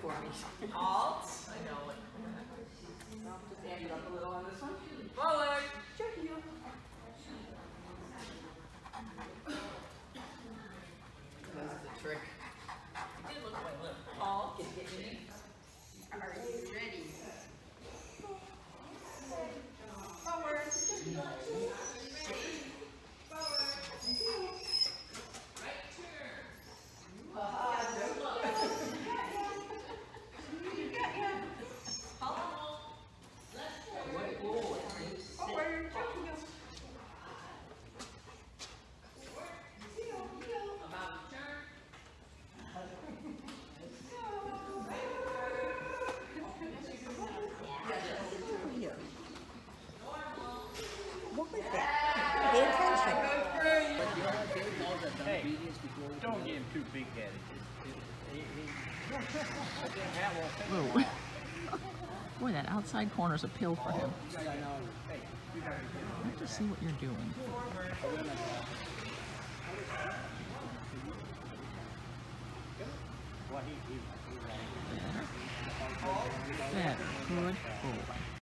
for me. Halt. I know it. Just amp it up a little on this one. Forward. Check you. That's the trick. It did look like a lip. Halt. Get your knees. Are you ready? Forward. Right turn. Halt. Left turn. Forward. Check you. About turn. What was that? Pay attention. Hey, don't get him too big-headed. Whoa. Boy, that outside corner's a pill for him. I have to see what you're doing. Better. Better. Good boy.